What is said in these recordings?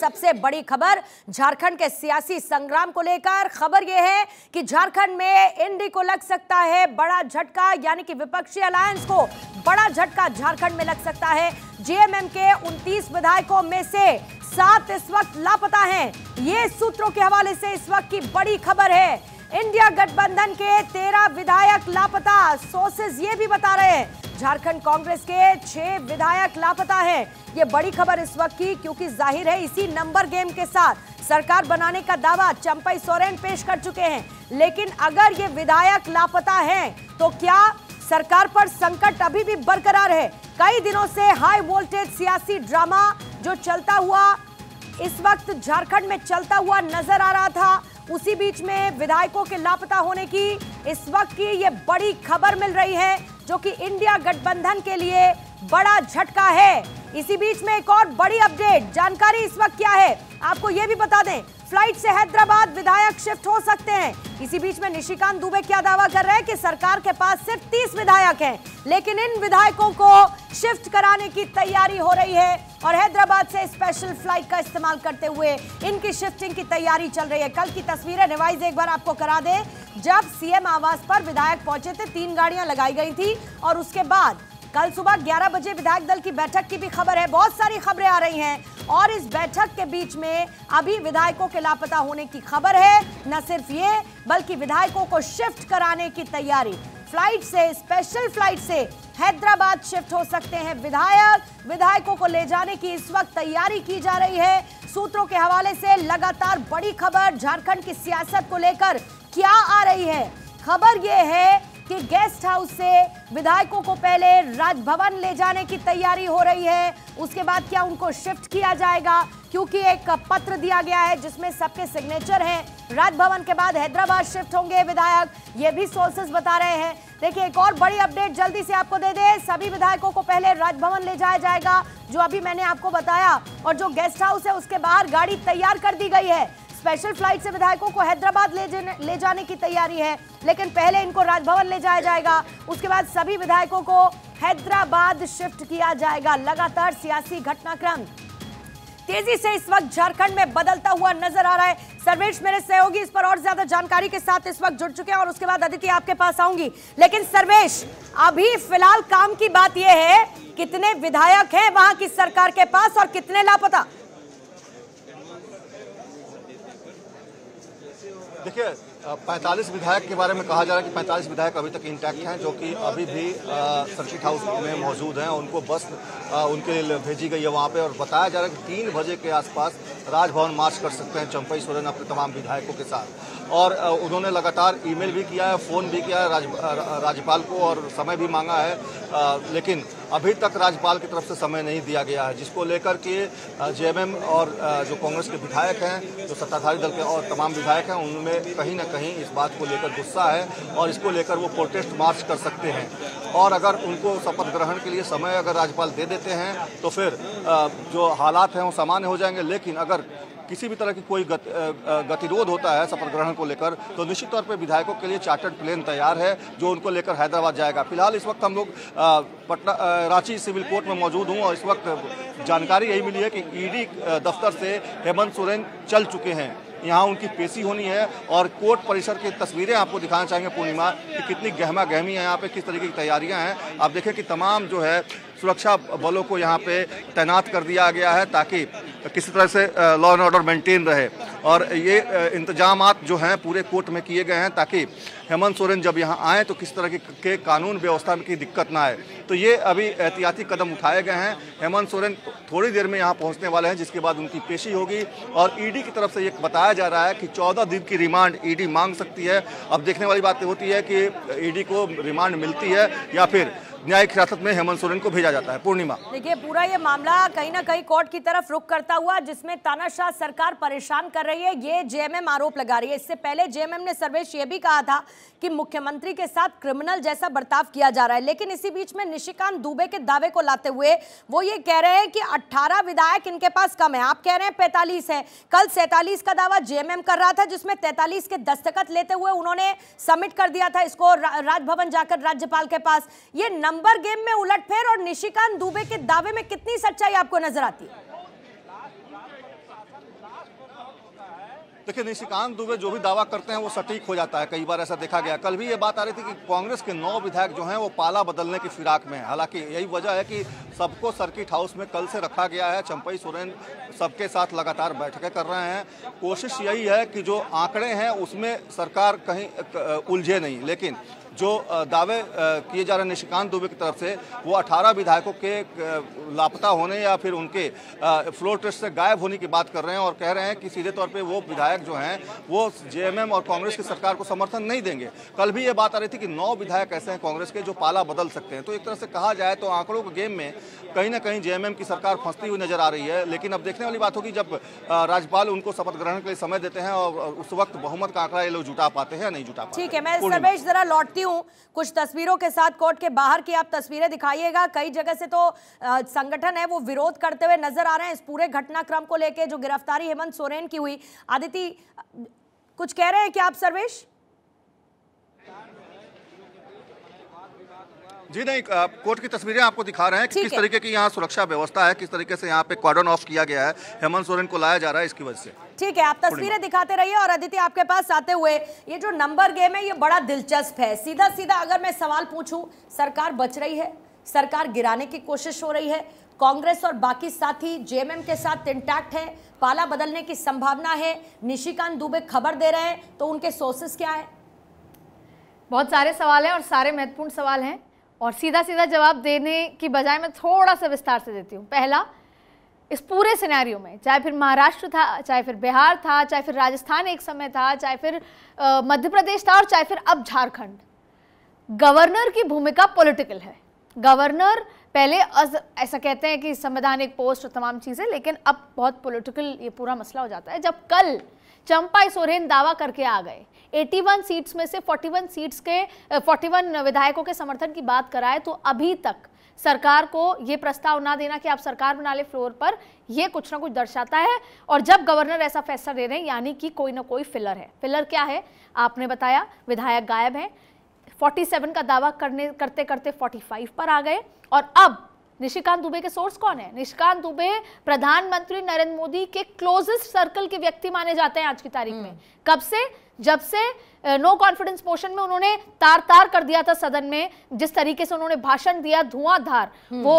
सबसे बड़ी खबर झारखंड के सियासी संग्राम को लेकर। खबर यह है कि झारखंड में इंडी को लग सकता है बड़ा झटका, यानी कि विपक्षी अलायंस को बड़ा झटका झारखंड में लग सकता है। जेएमएम के 29 विधायकों में से 7 इस वक्त लापता हैं। ये सूत्रों के हवाले से इस वक्त की बड़ी खबर है। इंडिया गठबंधन के 13 विधायक लापता। सोर्सेज ये भी बता रहे हैं झारखंड कांग्रेस के 6 विधायक लापता हैं। ये बड़ी खबर इस वक्त की, क्योंकि जाहिर है इसी नंबर गेम के साथ सरकार बनाने का दावा चंपई सोरेन पेश कर चुके हैं। लेकिन अगर ये विधायक लापता हैं तो क्या सरकार पर संकट अभी भी बरकरार है? कई दिनों से हाई वोल्टेज सियासी ड्रामा जो चलता हुआ इस वक्त झारखंड में चलता हुआ नजर आ रहा था, उसी बीच में विधायकों के लापता होने की इस वक्त की ये बड़ी खबर मिल रही है, जो कि इंडिया गठबंधन के लिए बड़ा झटका है। इसी बीच में एक और बड़ी अपडेट जानकारी इस वक्त क्या है आपको ये भी बता दें। फ्लाइट से हैदराबाद विधायक शिफ्ट हो सकते हैं। इसी बीच में निशिकांत दुबे क्या दावा कर रहे हैं कि सरकार के पास सिर्फ 30 विधायक हैं, लेकिन इन विधायकों को शिफ्ट कराने की तैयारी हो रही है और हैदराबाद से स्पेशल फ्लाइट का इस्तेमाल करते हुए इनकी शिफ्टिंग की तैयारी चल रही है। कल की तस्वीरें रिवाइज एक बार आपको करा दें। जब सीएम आवास पर विधायक पहुंचे थे, 3 गाड़ियां लगाई गई थी और उसके बाद कल सुबह 11 बजे विधायक दल की बैठक की भी खबर है। बहुत सारी खबरें आ रही हैं और इस बैठक के बीच में अभी विधायकों के लापता होने की खबर है। न सिर्फ ये, बल्कि विधायकों को शिफ्ट कराने की तैयारी। फ्लाइट से, स्पेशल फ्लाइट से हैदराबाद शिफ्ट हो सकते हैं विधायकों को ले जाने की इस वक्त तैयारी की जा रही है। सूत्रों के हवाले से लगातार बड़ी खबर झारखंड की सियासत को लेकर क्या आ रही है। खबर यह है कि गेस्ट हाउस से विधायकों को पहले राजभवन ले जाने की तैयारी हो रही है। उसके बाद क्या उनको शिफ्ट किया जाएगा, क्योंकि एक पत्र दिया गया है जिसमें सबके सिग्नेचर हैं। राजभवन के बाद हैदराबाद शिफ्ट होंगे विधायक, ये भी सोर्सेज बता रहे हैं। देखिए एक और बड़ी अपडेट जल्दी से आपको दे दे। सभी विधायकों को पहले राजभवन ले जाया जाएगा, जो अभी मैंने आपको बताया, और जो गेस्ट हाउस है उसके बाहर गाड़ी तैयार कर दी गई है। स्पेशल फ्लाइट से विधायकों को हैदराबाद ले जाने की तैयारी है, लेकिन पहले इनको राजभवन ले जाया जाएगा। उसके बाद सभी विधायकों को हैदराबाद शिफ्ट किया जाएगा। लगातार सियासी घटनाक्रम तेजी से इस वक्त झारखंड में बदलता हुआ नजर आ रहा है। सर्वेश मेरे सहयोगी इस पर और ज्यादा जानकारी के साथ इस वक्त जुड़ चुके हैं और उसके बाद अदिति आपके पास आऊंगी। लेकिन सर्वेश, अभी फिलहाल काम की बात यह है, कितने विधायक हैं वहां की सरकार के पास और कितने लापता? देखिए 45 विधायक के बारे में कहा जा रहा है कि 45 विधायक अभी तक इंटैक्ट हैं, जो कि अभी भी सर्किट हाउस में मौजूद हैं। उनको बस उनके लिए भेजी गई है वहाँ पे, और बताया जा रहा है कि 3 बजे के आसपास राजभवन मार्च कर सकते हैं चंपई सोरेन अपने तमाम विधायकों के साथ। और उन्होंने लगातार ईमेल भी किया है, फ़ोन भी किया है राज्यपाल को और समय भी मांगा है, लेकिन अभी तक राज्यपाल की तरफ से समय नहीं दिया गया है, जिसको लेकर के जेएमएम और जो कांग्रेस के विधायक हैं, जो सत्ताधारी दल के और तमाम विधायक हैं, उनमें कहीं ना कहीं इस बात को लेकर गुस्सा है और इसको लेकर वो प्रोटेस्ट मार्च कर सकते हैं। और अगर उनको शपथ ग्रहण के लिए समय अगर राज्यपाल दे देते हैं तो फिर जो हालात हैं वो सामान्य हो जाएंगे। लेकिन अगर किसी भी तरह की कोई गतिरोध होता है शपथ ग्रहण को लेकर, तो निश्चित तौर पे विधायकों के लिए चार्टर्ड प्लेन तैयार है, जो उनको लेकर हैदराबाद जाएगा। फिलहाल इस वक्त हम लोग रांची सिविल कोर्ट में मौजूद हूँ और इस वक्त जानकारी यही मिली है कि ईडी दफ्तर से हेमंत सोरेन चल चुके हैं। यहाँ उनकी पेशी होनी है और कोर्ट परिसर की तस्वीरें आपको दिखाना चाहेंगे पूर्णिमा, कि कितनी गहमा गहमी है यहाँ पे, किस तरीके की तैयारियाँ हैं। आप देखें कि तमाम जो है सुरक्षा बलों को यहाँ पे तैनात कर दिया गया है, ताकि किसी तरह से लॉ एंड ऑर्डर मेंटेन रहे। और ये इंतजामात जो हैं पूरे कोर्ट में किए गए हैं, ताकि हेमंत सोरेन जब यहाँ आए तो किस तरह के कानून व्यवस्था की दिक्कत ना आए। तो ये अभी एहतियाती कदम उठाए गए हैं। हेमंत सोरेन थोड़ी देर में यहाँ पहुँचने वाले हैं, जिसके बाद उनकी पेशी होगी। और ईडी की तरफ से ये बताया जा रहा है कि 14 दिन की रिमांड ईडी मांग सकती है। अब देखने वाली बात होती है कि ईडी को रिमांड मिलती है या फिर न्यायिक हिरासत में हेमंत सोरेन को भेजा जाता है। पूर्णिमा, देखिए पूरा ये मामला कहीं ना कहीं कोर्ट की तरफ रुख करता हुआ, जिसमें तानाशाह सरकार परेशान कर रही है, ये जेएमएम आरोप लगा रही है। इससे पहले जेएमएम ने सर्वेश ये भी कहा था कि मुख्यमंत्री के साथ क्रिमिनल जैसा बर्ताव किया जा रहा है। लेकिन इसी बीच में निशिकांत दुबे के दावे को लाते हुए वो ये कह रहे हैं कि 18 विधायक इनके पास कम है। आप कह रहे हैं 45 है। कल 47 का दावा जेएमएम कर रहा था, जिसमें 43 के दस्तखत लेते हुए उन्होंने सबमिट कर दिया था इसको राजभवन जाकर राज्यपाल के पास। ये नंबर गेम में उलटफेर और निशिकांत दुबे के दावे में कितनी सच्चाई आपको नजर आती है? देखिए, निशिकांत दुबे जो भी दावा करते हैं वो सटीक हो जाता है, कई बार ऐसा देखा गया। कल भी ये बात आ रही थी कि कांग्रेस के 9 विधायक जो हैं वो पाला बदलने की फिराक में है। हालांकि यही वजह है कि सबको सर्किट हाउस में कल से रखा गया है। चंपई सोरेन सबके साथ लगातार बैठकें कर रहे हैं। कोशिश यही है कि जो आंकड़े हैं उसमें सरकार कहीं उलझे नहीं, लेकिन जो दावे किए जा रहे हैं निशिकांत दुबे की तरफ से, वो 18 विधायकों के लापता होने या फिर उनके फ्लोर टेस्ट से गायब होने की बात कर रहे हैं और कह रहे हैं कि सीधे तौर पे वो विधायक जो हैं वो जेएमएम और कांग्रेस की सरकार को समर्थन नहीं देंगे। कल भी ये बात आ रही थी कि 9 विधायक ऐसे हैं कांग्रेस के जो पाला बदल सकते हैं। तो एक तरह से कहा जाए तो आंकड़ों के गेम में कहीं ना कहीं जेएमएम की सरकार फंसती हुई नजर आ रही है। लेकिन अब देखने वाली बात होगी जब राज्यपाल उनको शपथ ग्रहण के लिए समय देते हैं और उस वक्त बहुमत का आंकड़ा ये लोग जुटा पाते हैं या नहीं जुटा पाते। ठीक है, मैं सर्वेश जरा लौटती हूं कुछ तस्वीरों के साथ। कोर्ट के बाहर की आप तस्वीरें दिखाइएगा। कई जगह से तो संगठन है वो विरोध करते हुए नजर आ रहे हैं इस पूरे घटनाक्रम को लेकर जो गिरफ्तारी हेमंत सोरेन की हुई। आदिति, कुछ कह रहे हैं क्या आप सर्वेश? जी नहीं, कोर्ट की तस्वीरें आपको दिखा रहे हैं कि किस तरीके की यहाँ सुरक्षा व्यवस्था है, किस तरीके से यहाँ पे कॉर्डन ऑफ किया गया है। हेमंत सोरेन को लाया जा रहा है इसकी वजह से। ठीक है, आप तस्वीरें दिखाते रहिए। और अदिति, आपके पास आते हुए, ये जो नंबर गेम है ये बड़ा दिलचस्प है। सीधा सीधा अगर मैं सवाल पूछूं, सरकार बच रही है, सरकार गिराने की कोशिश हो रही है, कांग्रेस और बाकी साथी जेएमएम के साथ इंटैक्ट है, पाला बदलने की संभावना है, निशिकांत दुबे खबर दे रहे हैं, तो उनके सोर्सेस क्या है? बहुत सारे सवाल हैं और सारे महत्वपूर्ण सवाल हैं और सीधा सीधा जवाब देने की बजाय मैं थोड़ा सा विस्तार से देती हूँ। पहला, इस पूरे सिनेरियो में चाहे फिर महाराष्ट्र था, चाहे फिर बिहार था, चाहे फिर राजस्थान एक समय था, चाहे फिर मध्य प्रदेश था और चाहे फिर अब झारखंड, गवर्नर की भूमिका पॉलिटिकल है। गवर्नर पहले ऐसा कहते हैं कि संवैधानिक पोस्ट और तमाम चीज़ें, लेकिन अब बहुत पॉलिटिकल ये पूरा मसला हो जाता है। जब कल चंपई सोरेन दावा करके आ गए 81 सीट्स में से 41 विधायकों के समर्थन की बात कराए, तो अभी तक सरकार को ये प्रस्ताव ना देना कि आप सरकार बना ले फ्लोर पर, ये कुछ ना कुछ दर्शाता है। और जब गवर्नर ऐसा फैसला दे रहे हैं यानी कि कोई ना कोई फिलर है। फिलर क्या है आपने बताया, विधायक गायब हैं, 47 का दावा करते करते 45 पर आ गए। और अब निशिकांत दुबे के सोर्स कौन है? निशिकांत दुबे प्रधानमंत्री नरेंद्र मोदी के क्लोजेस्ट सर्कल के व्यक्ति माने जाते हैं आज की तारीख में। कब से? जब से नो कॉन्फिडेंस मोशन में उन्होंने तार तार कर दिया था सदन में, जिस तरीके से उन्होंने भाषण दिया धुआंधार,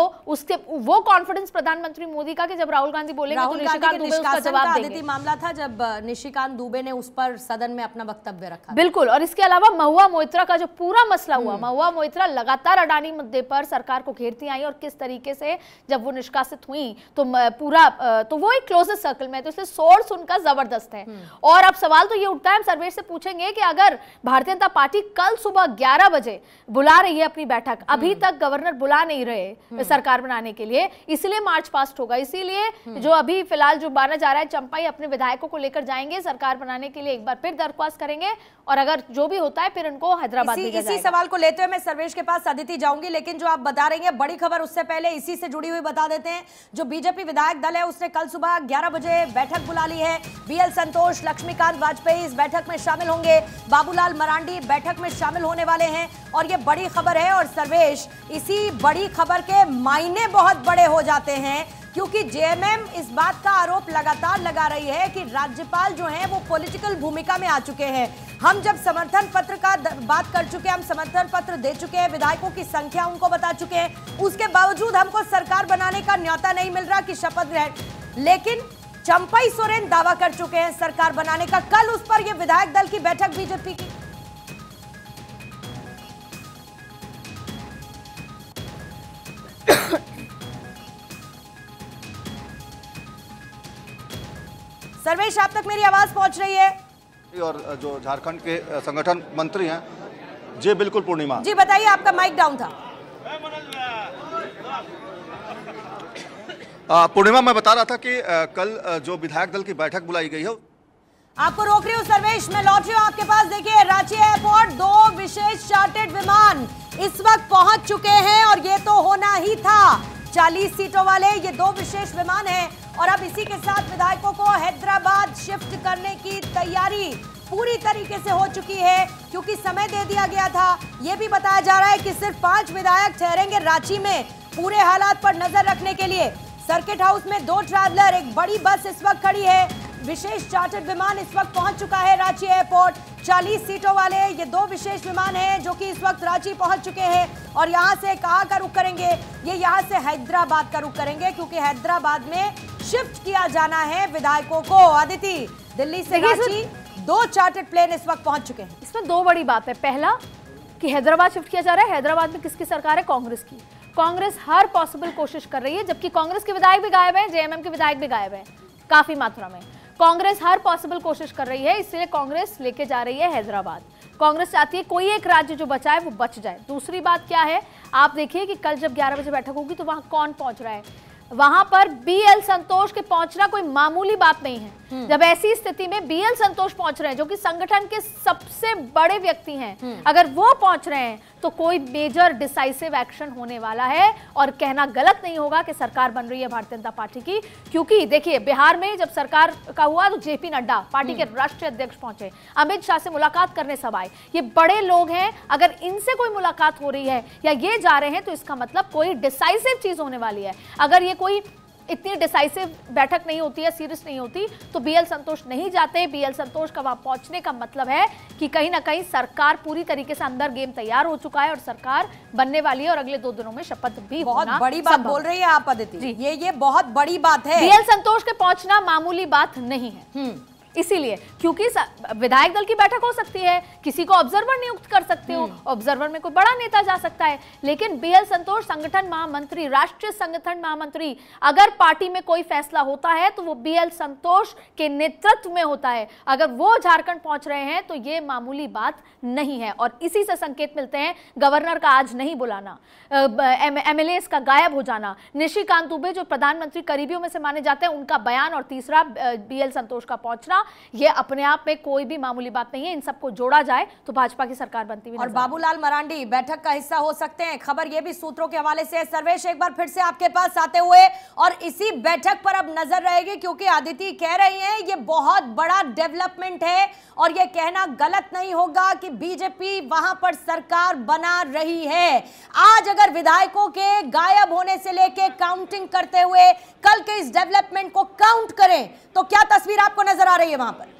वो कॉन्फिडेंस प्रधानमंत्री मोदी का कि जब राहुल गांधी बोलेंगे तो निशिकांत दुबे उसका जवाब देंगे। मामला था जब निशिकांत दुबे ने उस पर सदन में अपना वक्तव्य रखा। बिल्कुल। और इसके अलावा महुआ मोइत्रा का जो पूरा मसला हुआ, महुआ मोइत्रा लगातार अडानी मुद्दे पर सरकार को घेरती आई और किस तरीके से जब वो निष्कासित हुई तो पूरा तो वो एक क्लोजेस्ट सर्कल में, तो इसलिए सोर्स उनका जबरदस्त है। और अब सवाल तो ये उठता है, हम सर्वेश से पूछेंगे कि अगर भारतीय जनता पार्टी कल सुबह 11 बजे बुला रही है अपनी बैठक, अभी तक गवर्नर बुला नहीं रहे सरकार बनाने के लिए, इसलिए मार्च पास्ट होगा। इसीलिए जो अभी फिलहाल जो माना जा रहा है चंपाई अपने विधायकों को लेकर जाएंगे सरकार बनाने के लिए, एक बार फिर दरख्वास्त करेंगे और अगर जो भी होता है फिर उनको हैदराबाद भेजा जाएगा। इसी सवाल को लेते हुए मैं सर्वेश के पास अदिति जाऊंगी, लेकिन जो आप बता रही हैं बड़ी खबर, उससे पहले इसी से जुड़ी हुई बता देते हैं। जो बीजेपी विधायक दल है उसने कल सुबह 11 बजे बैठक बुला ली है। बीएल संतोष, लक्ष्मीकांत वाजपेयी इस बैठक में शामिल होंगे, बाबूलाल मरांडी बैठक में शामिल होने वाले हैं और ये बड़ी खबर है। और सर्वेश, इसी बड़ी खबर के मायने बहुत बड़े हो जाते हैं क्योंकि जेएमएम इस बात का आरोप लगातार लगा रही है कि राज्यपाल जो हैं वो पॉलिटिकल भूमिका में आ चुके हैं। हम जब समर्थन पत्र का बात कर चुके हैं, हम समर्थन पत्र दे चुके हैं, विधायकों की संख्या उनको बता चुके हैं, उसके बावजूद हमको सरकार बनाने का न्योता नहीं मिल रहा कि शपथ ग्रहण। लेकिन चंपई सोरेन दावा कर चुके हैं सरकार बनाने का। कल उस पर यह विधायक दल की बैठक बीजेपी की सर्वेश, आप तक मेरी आवाज पहुंच रही है? और जो झारखंड के संगठन मंत्री हैं जी, बिल्कुल पूर्णिमा जी बताइए, आपका माइक डाउन था। पूर्णिमा, मैं बता रहा था कि कल जो विधायक दल की बैठक बुलाई गई है, आपको रोक रही हूँ सर्वेश, मैं लौट रही हूँ आपके पास। देखिए, रांची एयरपोर्ट 2 विशेष चार्टर्ड विमान इस वक्त पहुंच चुके हैं और ये तो होना ही था। 40 सीटों वाले ये 2 विशेष विमान हैं और अब इसी के साथ विधायकों को हैदराबाद शिफ्ट करने की तैयारी पूरी तरीके से हो चुकी है क्योंकि समय दे दिया गया था। यह भी बताया जा रहा है कि सिर्फ 5 विधायक ठहरेंगे रांची में पूरे हालात पर नजर रखने के लिए। सर्किट हाउस में 2 ट्रैवलर, एक बड़ी बस इस वक्त खड़ी है। विशेष चार्टर्ड विमान इस वक्त पहुंच चुका है रांची एयरपोर्ट। 40 सीटों वाले ये 2 विशेष विमान हैं जो कि इस वक्त रांची पहुंच चुके हैं और यहां से कहां का रुख करेंगे? ये यहां से हैदराबाद का रुख करेंगे क्योंकि हैदराबाद में शिफ्ट किया जाना है विधायकों को। अदिति, दिल्ली से रांची 2 चार्टर्ड प्लेन इस वक्त पहुंच चुके हैं। इसमें 2 बड़ी बात है। पहला कि हैदराबाद शिफ्ट किया जा रहा है। हैदराबाद में किसकी सरकार है? कांग्रेस की। कांग्रेस हर पॉसिबल कोशिश कर रही है, जबकि कांग्रेस के विधायक भी गायब हैं, जेएमएम के विधायक भी गायब हैं काफी मात्रा में। कांग्रेस हर पॉसिबल कोशिश कर रही है, इसलिए कांग्रेस लेके जा रही है हैदराबाद। कांग्रेस चाहती है कोई एक राज्य जो बचा है वो बच जाए। दूसरी बात क्या है, आप देखिए कि कल जब 11 बजे बैठक होगी तो वहां कौन पहुंच रहा है। वहां पर बीएल संतोष के पहुंचना कोई मामूली बात नहीं है। जब ऐसी स्थिति में बीएल संतोष पहुंच रहे हैं जो कि संगठन के सबसे बड़े व्यक्ति हैं, अगर वो पहुंच रहे हैं तो कोई मेजर डिसाइसिव एक्शन होने वाला है। और कहना गलत नहीं होगा कि सरकार बन रही है भारतीय जनता पार्टी की, क्योंकि देखिए बिहार में जब सरकार का हुआ तो जेपी नड्डा पार्टी के राष्ट्रीय अध्यक्ष पहुंचे, अमित शाह से मुलाकात करने सब आए। ये बड़े लोग हैं, अगर इनसे कोई मुलाकात हो रही है या ये जा रहे हैं तो इसका मतलब कोई डिसाइसिव चीज होने वाली है। अगर ये कोई इतनी डिसाइसिव बैठक नहीं होती है, सीरियस नहीं होती, तो बीएल संतोष नहीं जाते। बीएल संतोष का वहां पहुंचने का मतलब है कि कहीं ना कहीं सरकार पूरी तरीके से अंदर गेम तैयार हो चुका है और सरकार बनने वाली है और अगले 2 दिनों में शपथ भी बहुत बड़ी बात बोल रही है आप अदिति, ये बहुत बड़ी बात है। बीएल संतोष के पहुंचना मामूली बात नहीं है, इसीलिए क्योंकि विधायक दल की बैठक हो सकती है, किसी को ऑब्जर्वर नियुक्त कर सकते हो, ऑब्जर्वर में कोई बड़ा नेता जा सकता है, लेकिन बीएल संतोष संगठन महामंत्री, राष्ट्रीय संगठन महामंत्री, अगर पार्टी में कोई फैसला होता है तो वो बीएल संतोष के नेतृत्व में होता है। अगर वो झारखंड पहुंच रहे हैं तो ये मामूली बात नहीं है और इसी से संकेत मिलते हैं गवर्नर का आज नहीं बुलाना, एमएलए का गायब हो जाना, निशिकांत दुबे जो प्रधानमंत्री करीबियों में से माने जाते हैं उनका बयान और तीसरा बीएल संतोष का पहुंचना, ये अपने आप में कोई भी मामूली बात नहीं है। इन सबको जोड़ा जाए तो भाजपा की सरकार बनती हुई। और बाबूलाल मरांडी बैठक का हिस्सा हो सकते हैं, खबर ये भी सूत्रों के हवाले से। सर्वेश, एक बार फिर से आपके पास आते हुए, और इसी बैठक पर अब नजर रहेगी क्योंकि आदिति कह रही है ये बहुत बड़ा डेवलपमेंट है और ये कहना गलत नहीं होगा कि बीजेपी वहां पर सरकार बना रही है। आज अगर विधायकों के गायब होने से लेके काउंटिंग करते हुए कल के इस डेवलपमेंट को काउंट करें तो क्या तस्वीर आपको नजर आ रही है वहां पर?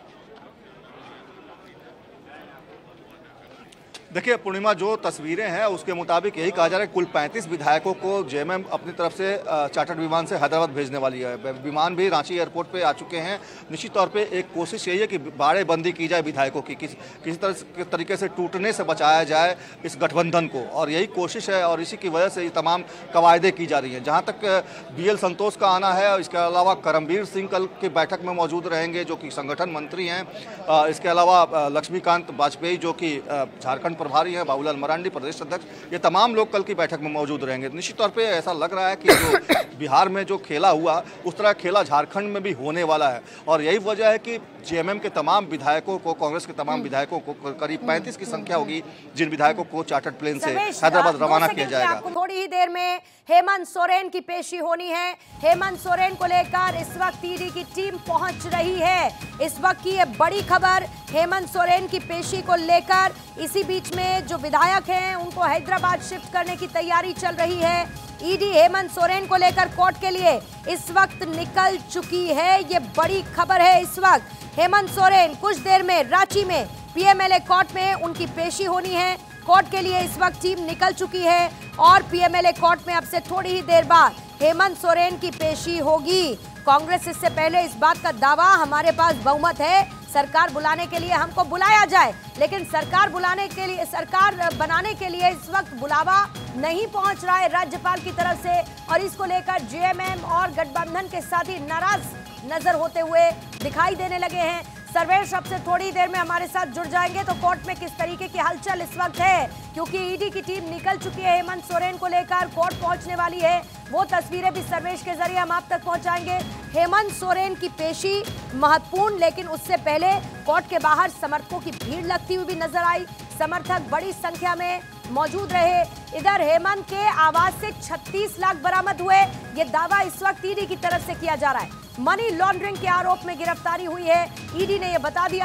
देखिए पूर्णिमा, जो तस्वीरें हैं उसके मुताबिक यही कहा जा रहा है कुल 35 विधायकों को जेएमएम अपनी तरफ से चार्टर्ड विमान से हैदराबाद भेजने वाली है। विमान भी रांची एयरपोर्ट पे आ चुके हैं। निश्चित तौर पे एक कोशिश यही है कि बाड़ेबंदी की जाए विधायकों की, किसी तरीके से टूटने से बचाया जाए इस गठबंधन को, और यही कोशिश है और इसी की वजह से ये तमाम कवायदे की जा रही हैं। जहाँ तक बीएल संतोष का आना है, इसके अलावा करमबीर सिंह कल की बैठक में मौजूद रहेंगे जो कि संगठन मंत्री हैं। इसके अलावा लक्ष्मीकांत वाजपेयी जो कि झारखंड प्रभारी हैं, बाबूलाल मरांडी प्रदेश अध्यक्ष, ये तमाम लोग कल की बैठक में मौजूद रहेंगे। निश्चित तौर पे ऐसा लग रहा है कि जो बिहार में जो खेला हुआ उस तरह खेला झारखंड में भी होने वाला है और यही वजह है कि जेएमएम के तमाम विधायकों को, कांग्रेस के तमाम विधायकों को, करीब 35 की संख्या होगी जिन विधायकों को चार्टर्ड प्लेन से हैदराबाद रवाना किया जाएगा। थोड़ी ही देर में हेमंत सोरेन की पेशी होनी है। हेमंत सोरेन को लेकर इस वक्त ईडी की टीम पहुंच रही है। इस वक्त की ये बड़ी खबर हेमंत सोरेन की पेशी को लेकर। इसी बीच में जो विधायक हैं उनको हैदराबाद शिफ्ट करने की तैयारी चल रही है। ईडी हेमंत सोरेन को लेकर कोर्ट के लिए इस वक्त निकल चुकी है। ये बड़ी खबर है। इस वक्त हेमंत सोरेन कुछ देर में रांची में पीएमएलए कोर्ट में उनकी पेशी होनी है। कोर्ट के लिए इस वक्त टीम निकल चुकी है और पीएमएलए कोर्ट में अब से थोड़ी ही देर बाद हेमंत सोरेन की पेशी होगी। कांग्रेस इससे पहले इस बात का दावा, हमारे पास बहुमत है, सरकार बुलाने के लिए हमको बुलाया जाए, लेकिन सरकार बुलाने के लिए, सरकार बनाने के लिए इस वक्त बुलावा नहीं पहुंच रहा है राज्यपाल की तरफ से और इसको लेकर जेएमएम और गठबंधन के साथी नाराज नजर होते हुए दिखाई देने लगे हैं। सर्वेश अब से थोड़ी देर में हमारे साथ जुड़ जाएंगे तो कोर्ट में किस तरीके की हलचल इस वक्त है, क्योंकि ईडी की टीम निकल चुकी है। हेमंत सोरेन को लेकर कोर्ट पहुंचने वाली है, वो तस्वीरें भी सर्वेश के जरिए हम आप तक पहुंचाएंगे। हेमंत सोरेन की पेशी महत्वपूर्ण, लेकिन उससे पहले कोर्ट के बाहर समर्थकों की भीड़ लगती हुई भी नजर आई। समर्थक बड़ी संख्या में मौजूद रहे। इधर हेमंत के आवाज से 36 लाख बरामद हुए, ये दावा इस वक्त ईडी की तरफ से किया जा रहा है। मनी लॉन्ड्रिंग के आरोप में गिरफ्तारी हुई है। ईडी ने यह बता दिया है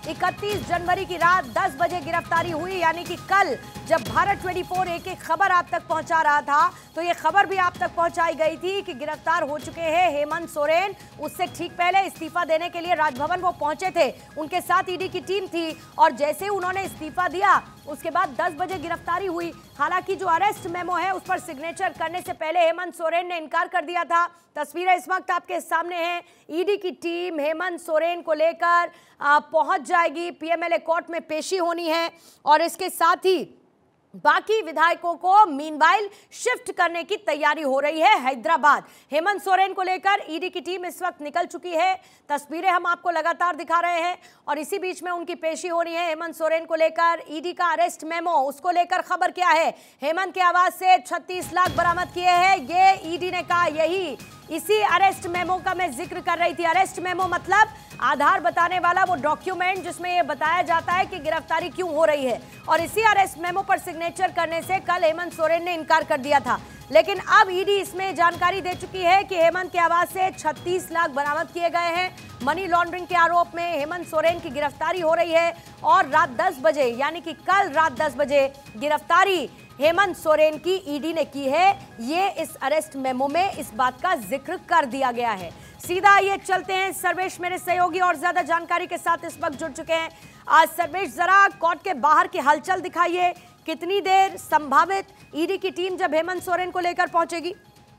31 जनवरी की रात 10 बजे गिरफ्तारी हुई, यानी कि कल जब भारत 24 एक खबर आप तक पहुंचा रहा था तो ये खबर भी आप तक पहुंचाई गई थी कि गिरफ्तार हो चुके हैं हेमंत सोरेन। उससे ठीक पहले इस्तीफा देने के लिए राजभवन वो पहुंचे थे, उनके साथ ईडी की टीम थी और जैसे ही उन्होंने इस्तीफा दिया उसके बाद 10 बजे गिरफ्तारी हुई। हालांकि जो अरेस्ट मेमो है उस पर सिग्नेचर करने से पहले हेमंत सोरेन ने इनकार कर दिया था। तस्वीरें इस वक्त आपके सामने हैं। ईडी की टीम हेमंत सोरेन को लेकर पहुंच जाएगी, पीएमएलए कोर्ट में पेशी होनी है और इसके साथ ही बाकी विधायकों को मीनवाइल शिफ्ट करने की तैयारी हो रही है हैदराबाद। हेमंत सोरेन को लेकर ईडी की टीम इस वक्त निकल चुकी है, तस्वीरें हम आपको लगातार दिखा रहे हैं और इसी बीच में उनकी पेशी होनी है। हेमंत सोरेन को लेकर ईडी का अरेस्ट मेमो, उसको लेकर खबर क्या है? हेमंत के आवास से 36 लाख बरामद किए हैं, ये ईडी ने कहा। यही इसी अरेस्ट मेमो का मैं जिक्र कर रही थी। अरेस्ट मेमो मतलब आधार बताने वाला वो डॉक्यूमेंट जिसमें ये बताया जाता है कि गिरफ्तारी क्यों हो रही है, और इसी अरेस्ट मेमो पर सिग्नेचर करने से कल हेमंत सोरेन ने इनकार कर दिया था। लेकिन अब ईडी इसमें जानकारी दे चुकी है कि हेमंत के आवास से 36 लाख बरामद किए गए हैं। मनी लॉन्ड्रिंग के आरोप में हेमंत सोरेन की गिरफ्तारी हो रही है और रात 10 बजे यानी कि कल रात 10 बजे गिरफ्तारी हेमंत सोरेन की ईडी ने की है। ये इस अरेस्ट मेमो में इस बात का जिक्र कर दिया गया है। सीधा ये चलते हैं, सर्वेश मेरे सहयोगी और ज्यादा जानकारी के साथ इस वक्त जुड़ चुके हैं। आज सर्वेश, जरा कोर्ट के बाहर की हलचल दिखाइए, कितनी देर संभावित ईडी की टीम जब हेमंत सोरेन को लेकर पहुंचेगी?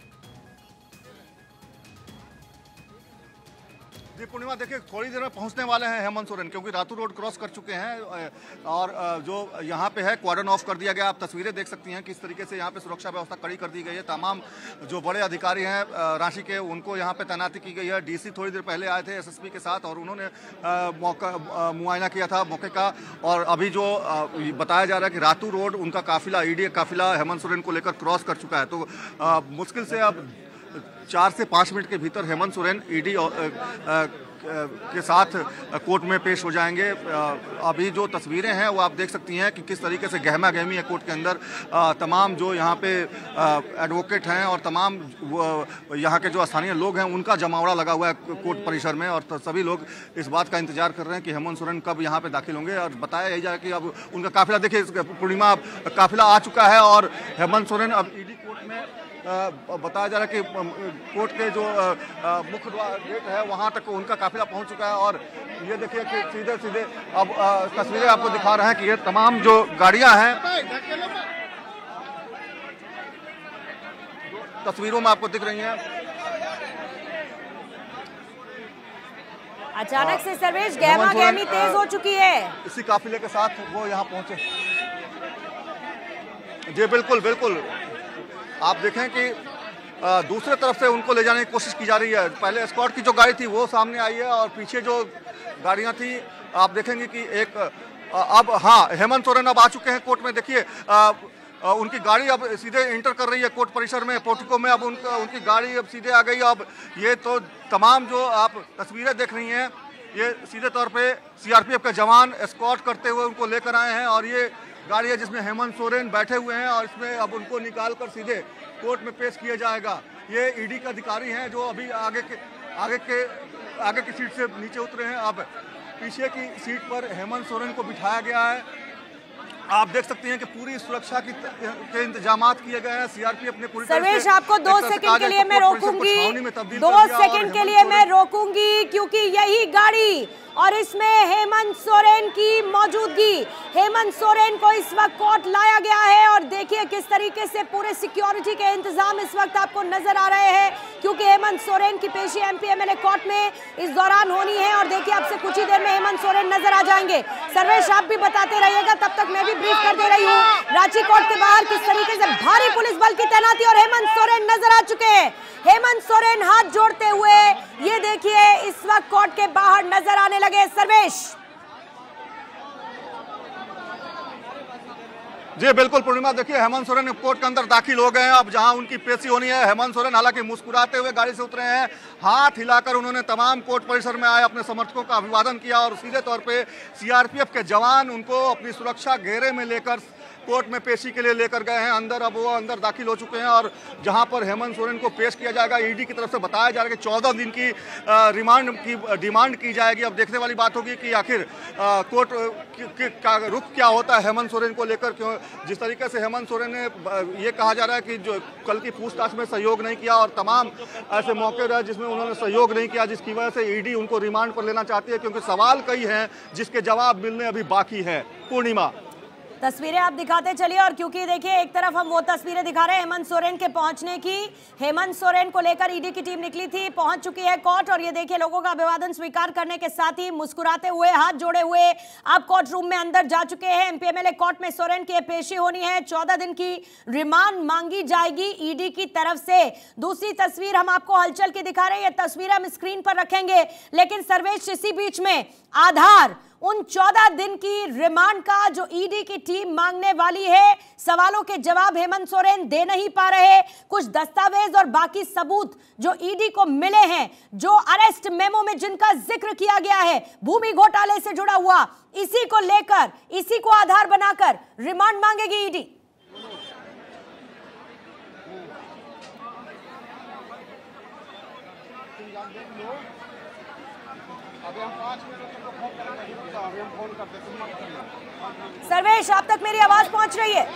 जी पूर्णिमा, देखिए थोड़ी देर में पहुंचने वाले हैं हेमंत सोरेन, क्योंकि रातू रोड क्रॉस कर चुके हैं और जो यहाँ पे है क्वार्डन ऑफ कर दिया गया। आप तस्वीरें देख सकती हैं किस तरीके से यहाँ पे सुरक्षा व्यवस्था कड़ी कर दी गई है। तमाम जो बड़े अधिकारी हैं रांची के, उनको यहाँ पे तैनाती की गई है। डीसी थोड़ी देर पहले आए थे एसएसपी के साथ और उन्होंने मुआयना किया था मौके का। और अभी जो बताया जा रहा है कि रातू रोड उनका काफिला, ईडी काफिला हेमंत सोरेन को लेकर क्रॉस कर चुका है। तो मुश्किल से अब 4 से 5 मिनट के भीतर हेमंत सोरेन ईडी के साथ कोर्ट में पेश हो जाएंगे। अभी जो तस्वीरें हैं वो आप देख सकती हैं कि किस तरीके से गहमा गहमी है कोर्ट के अंदर। तमाम जो यहाँ पे एडवोकेट हैं और तमाम यहाँ के जो स्थानीय लोग हैं उनका जमावड़ा लगा हुआ है कोर्ट परिसर में और सभी लोग इस बात का इंतजार कर रहे हैं कि हेमंत सोरेन कब यहाँ पे दाखिल होंगे। और बताया यही जाए कि अब उनका काफिला, देखिए पूर्णिमा, काफिला आ चुका है और हेमंत सोरेन अब ईडी कोर्ट में बताया जा रहा है कि कोर्ट के जो मुख्य गेट है वहां तक उनका काफिला पहुंच चुका है। और ये देखिए कि सीधे सीधे अब तस्वीरें आपको दिखा रहे हैं कि ये तमाम जो गाड़ियां हैं तस्वीरों में आपको दिख रही हैं। अचानक से सर्वेश गहमा गहमी तेज हो चुकी है। इसी काफिले के साथ वो यहाँ पहुंचे। जी बिल्कुल बिल्कुल, आप देखें कि दूसरे तरफ से उनको ले जाने की कोशिश की जा रही है। पहले एस्कॉर्ट की जो गाड़ी थी वो सामने आई है और पीछे जो गाड़ियां थी आप देखेंगे कि एक अब हाँ हेमंत सोरेन अब आ चुके हैं कोर्ट में। देखिए उनकी गाड़ी अब सीधे इंटर कर रही है कोर्ट परिसर में, पोर्टिको में। अब उनकी गाड़ी अब सीधे आ गई। अब ये तो तमाम जो आप तस्वीरें देख रही हैं ये सीधे तौर पे सीआरपीएफ के जवान एस्कॉर्ट करते हुए उनको लेकर आए हैं और ये गाड़ी है जिसमें हेमंत सोरेन बैठे हुए हैं और इसमें अब उनको निकाल कर सीधे कोर्ट में पेश किया जाएगा। ये ईडी के अधिकारी हैं जो अभी आगे की सीट से नीचे उतरे हैं। अब पीछे की सीट पर हेमंत सोरेन को बिठाया गया है। आप देख सकते हैं कि पूरी सुरक्षा के इंतजाम किए गए हैं। सीआरपीएफ ने पूरी सर्वेश, आपको 2 सेकंड के लिए मैं रोकूंगी, 2 सेकंड के लिए मैं रोकूंगी क्योंकि यही गाड़ी और इसमें हेमंत सोरेन की मौजूदगी, हेमंत सोरेन को इस वक्त कोर्ट लाया गया है और देखिए किस तरीके से पूरे सिक्योरिटी के इंतजाम इस वक्त आपको नजर आ रहे हैं क्योंकि हेमंत सोरेन की पेशी एमपीएमएलए कोर्ट में इस दौरान होनी है और देखिए आपसे कुछ ही देर में हेमंत सोरेन नजर आ जाएंगे। सर्वेश, आप भी बताते रहिएगा, तब तक मैं भी ब्रीफ कर दे रही हूँ। रांची कोर्ट के बाहर किस तरीके से भारी पुलिस बल की तैनाती और हेमंत सोरेन नजर आ चुके हैं। हेमंत सोरेन हाथ जोड़ते हुए ये देखिए इस वक्त कोर्ट के बाहर नजर आने लगे। सर्वेश, जी बिल्कुल पूर्णिमा, देखिए हेमंत सोरेन कोर्ट के अंदर दाखिल हो गए हैं। अब जहां उनकी पेशी होनी है, हेमंत सोरेन हालांकि मुस्कुराते हुए गाड़ी से उतरे हैं, हाथ हिलाकर उन्होंने तमाम कोर्ट परिसर में आए अपने समर्थकों का अभिवादन किया और सीधे तौर पे सीआरपीएफ के जवान उनको अपनी सुरक्षा घेरे में लेकर कोर्ट में पेशी के लिए लेकर गए हैं अंदर। अब वो अंदर दाखिल हो चुके हैं और जहां पर हेमंत सोरेन को पेश किया जाएगा, ईडी की तरफ से बताया जा रहा है कि 14 दिन की रिमांड की डिमांड की जाएगी। अब देखने वाली बात होगी कि आखिर कोर्ट का रुख क्या होता है हेमंत सोरेन को लेकर। क्यों जिस तरीके से हेमंत सोरेन ने ये कहा जा रहा है कि जो कल की पूछताछ में सहयोग नहीं किया और तमाम ऐसे मौके रहे जिसमें उन्होंने सहयोग नहीं किया, जिसकी वजह से ईडी उनको रिमांड पर लेना चाहती है, क्योंकि सवाल कई हैं जिसके जवाब मिलने अभी बाकी है। पूर्णिमा, तस्वीरें आप दिखाते चलिए। और क्योंकि देखिए एक तरफ हम वो तस्वीरें दिखा रहे हैं हेमंत सोरेन के पहुंचने की, हेमंत सोरेन को लेकर ईडी की टीम निकली थी, पहुंच चुकी है कोर्ट। और ये देखिए लोगों का अभिवादन स्वीकार करने के साथ ही मुस्कुराते हुए, हाथ जोड़े हुए आप कोर्ट रूम में अंदर जा चुके हैं। एमपीएमएलए कोर्ट में सोरेन की पेशी होनी है, 14 दिन की रिमांड मांगी जाएगी ईडी की तरफ से। दूसरी तस्वीर हम आपको हलचल की दिखा रहे हैं, ये तस्वीर हम स्क्रीन पर रखेंगे। लेकिन सर्वेश, इसी बीच में आधार उन 14 दिन की रिमांड का जो ईडी की टीम मांगने वाली है, सवालों के जवाब हेमंत सोरेन दे नहीं पा रहे। कुछ दस्तावेज और बाकी सबूत जो ईडी को मिले हैं, जो अरेस्ट मेमो में जिनका जिक्र किया गया है भूमि घोटाले से जुड़ा हुआ, इसी को लेकर, इसी को आधार बनाकर रिमांड मांगेगी ईडी। सर्वेश, आप तक मेरी आवाज पहुंच रही है?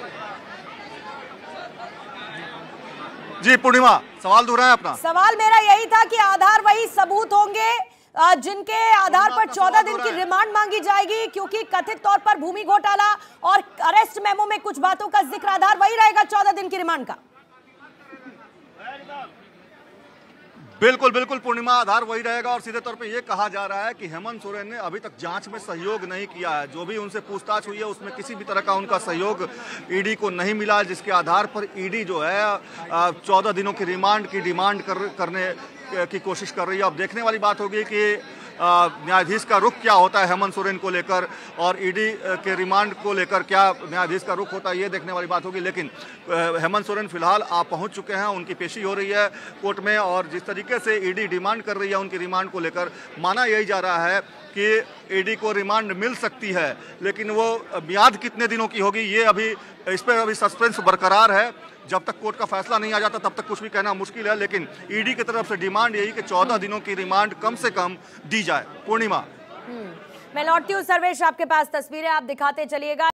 जी पूर्णिमा, सवाल दोहराएं अपना। सवाल मेरा यही था कि आधार वही सबूत होंगे जिनके आधार पर 14 दिन की रिमांड मांगी जाएगी, क्योंकि कथित तौर पर भूमि घोटाला और अरेस्ट मेमो में कुछ बातों का जिक्र, आधार वही रहेगा 14 दिन की रिमांड का। बिल्कुल बिल्कुल पूर्णिमा, आधार वही रहेगा। और सीधे तौर पे ये कहा जा रहा है कि हेमंत सोरेन ने अभी तक जांच में सहयोग नहीं किया है। जो भी उनसे पूछताछ हुई है उसमें किसी भी तरह का उनका सहयोग ईडी को नहीं मिला, जिसके आधार पर ईडी जो है 14 दिनों की रिमांड की डिमांड करने की कोशिश कर रही है। अब देखने वाली बात होगी कि न्यायाधीश का रुख क्या होता है हेमंत सोरेन को लेकर, और ईडी के रिमांड को लेकर क्या न्यायाधीश का रुख होता है, ये देखने वाली बात होगी। लेकिन हेमंत सोरेन फिलहाल आप पहुंच चुके हैं, उनकी पेशी हो रही है कोर्ट में। और जिस तरीके से ईडी डिमांड कर रही है उनकी रिमांड को लेकर, माना यही जा रहा है कि ईडी को रिमांड मिल सकती है, लेकिन वो मियाद कितने दिनों की होगी ये अभी, इस पर अभी सस्पेंस बरकरार है। जब तक कोर्ट का फैसला नहीं आ जाता तब तक कुछ भी कहना मुश्किल है। लेकिन ईडी की तरफ से डिमांड यही कि 14 दिनों की रिमांड कम से कम दी जाए। पूर्णिमा, मैं लौटती हूँ सर्वेश आपके पास, तस्वीरें आप दिखाते चलिएगा।